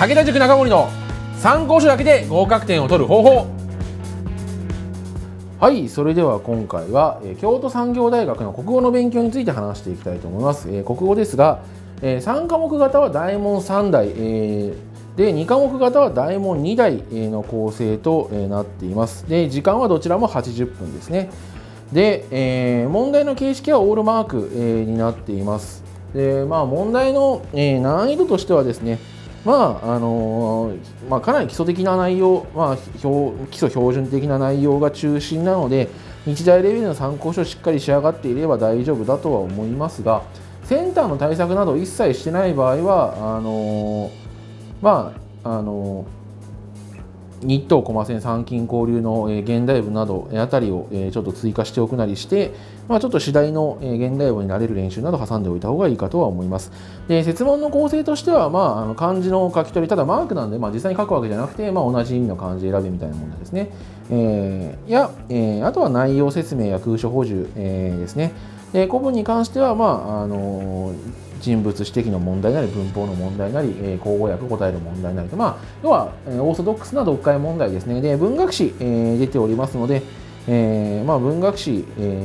武田塾中森の参考書だけで合格点を取る方法。はい、それでは今回は京都産業大学の国語の勉強について話していきたいと思います。国語ですが、3科目型は大問3題、で2科目型は大問2題の構成となっています。で時間はどちらも80分ですね。で、問題の形式はオールマークになっています。で問題の難易度としてはですね、かなり基礎的な内容、基礎標準的な内容が中心なので、日大レベルの参考書をしっかり仕上がっていれば大丈夫だとは思いますが、センターの対策など一切してない場合は、日東駒線参勤交流の現代文などあたりをちょっと追加しておくなりして、ちょっと次第の現代文になれる練習など挟んでおいた方がいいかとは思います。で設問の構成としては、漢字の書き取り、ただマークなんで、実際に書くわけじゃなくて、同じ意味の漢字選べみたいな問題ですね。あとは内容説明や空所補充ですね。で古文に関しては、人物指摘の問題なり文法の問題なり、口語訳答える問題なりと、要はオーソドックスな読解問題ですね。で文学史、出ておりますので、文学史、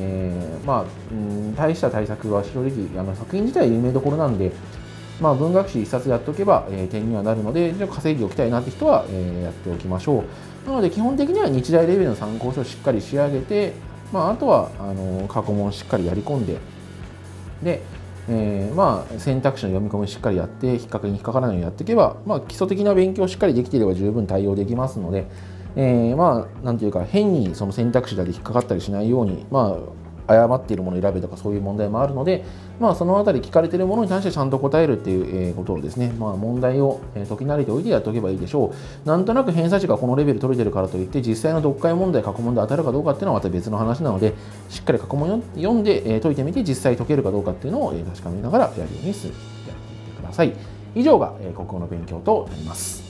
大した対策は正直作品自体有名どころなんで、文学史1冊やっておけば、点にはなるので、稼いでおきたいなって人は、やっておきましょう。なので基本的には日大レベルの参考書をしっかり仕上げて、あとは過去問をしっかりやり込んで、で選択肢の読み込みしっかりやって引っ掛けに引っかからないようにやっていけば、基礎的な勉強をしっかりできていれば十分対応できますので、なんていうか変にその選択肢で引っかかったりしないように、誤っているものを選べとかそういう問題もあるので、そのあたり聞かれているものに対してちゃんと答えるっていうことをですね、問題を解き慣れておいてやっておけばいいでしょう。なんとなく偏差値がこのレベル取れてるからといって実際の読解問題過去問題当たるかどうかっていうのはまた別の話なので、しっかり過去問読んで解いてみて実際解けるかどうかっていうのを確かめながらやるようにやっていってください。以上が国語の勉強となります。